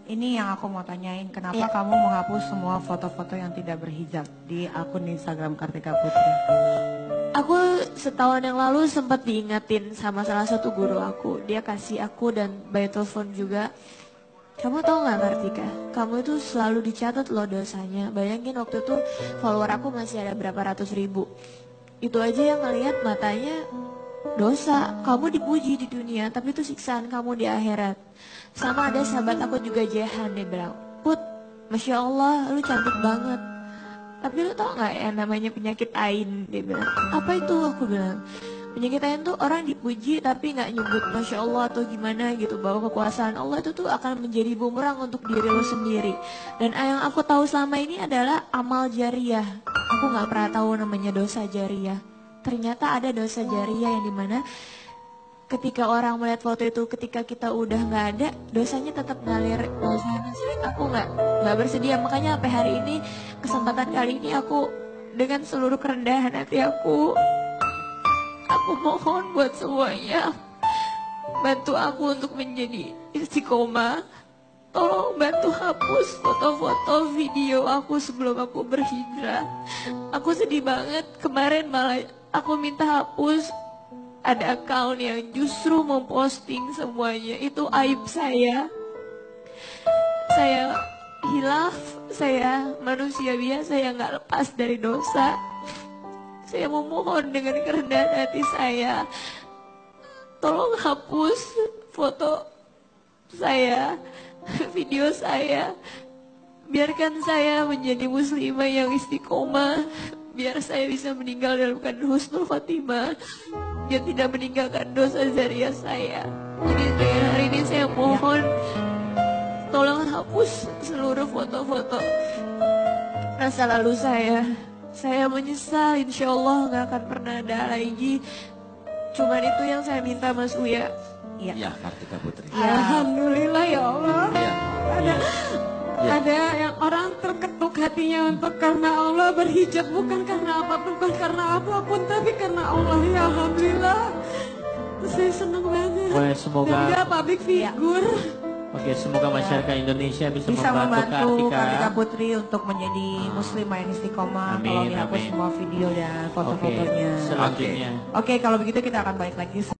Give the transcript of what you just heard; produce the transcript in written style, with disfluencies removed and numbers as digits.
Ini yang aku mau tanyain, kenapa Iya. kamu menghapus semua foto-foto yang tidak berhijab di akun Instagram Kartika Putri? Aku setahun yang lalu sempat diingatin sama salah satu guru aku. Dia kasih aku dan by telepon juga. Kamu tahu nggak Kartika? Kamu itu selalu dicatat loh dosanya. Bayangin waktu itu follower aku masih ada berapa ratus ribu. Itu aja yang ngelihat matanya dosa. Kamu dipuji di dunia, tapi itu siksaan kamu di akhirat. Sama ada sahabat aku juga Jehan, dia bilang, Put, Masya Allah, lu cantik banget. Tapi lu tau gak yang namanya penyakit ain? Dia bilang, apa itu? Aku bilang, penyakit ain tuh orang dipuji tapi gak nyebut Masya Allah atau gimana gitu. Bahwa kekuasaan Allah itu tuh akan menjadi bumerang untuk diri lu sendiri. Dan yang aku tahu selama ini adalah amal jariah. Aku gak pernah tahu namanya dosa jariah. Ternyata ada dosa jariah yang dimana ketika orang melihat foto itu, ketika kita udah nggak ada, dosanya tetap ngalir. Aku nggak bersedia, makanya sampai hari ini, kesempatan kali ini aku dengan seluruh kerendahan hati aku mohon buat semuanya, bantu aku untuk menjadi istiqomah. Tolong bantu hapus foto-foto video aku sebelum aku berhijrah. Aku sedih banget, kemarin malah aku minta hapus. Ada account yang justru memposting semuanya. Itu aib saya. Saya hilaf, saya manusia biasa yang gak lepas dari dosa. Saya memohon dengan kerendahan hati saya, tolong hapus foto saya, video saya. Biarkan saya menjadi muslimah yang istiqomah. Biar saya bisa meninggal dalam keadaan husnul khotimah. Dia tidak meninggalkan dosa jariah saya. Jadi dengan hari ini saya mohon tolong hapus seluruh foto-foto masa lalu saya. Saya menyesal, insya Allah gak akan pernah ada lagi. Cuman itu yang saya minta Mas Uya. Iya, Kartika Putri. Alhamdulillah ya Allah. Iya. Ada yang orang terketuk hatinya untuk karena Allah berhijab, bukan karena apapun, tapi karena Allah. Ya Alhamdulillah, saya senang banget. Boleh, semoga Dan dia public figure. Oke, semoga masyarakat Indonesia bisa Bisa membantu Kartika Kartika. Putri untuk menjadi muslimah yang istiqomah. Amin, Kalau dihapus amin. semua video dan Oke, foto-fotonya. selanjutnya. Oke, kalau begitu kita akan balik lagi.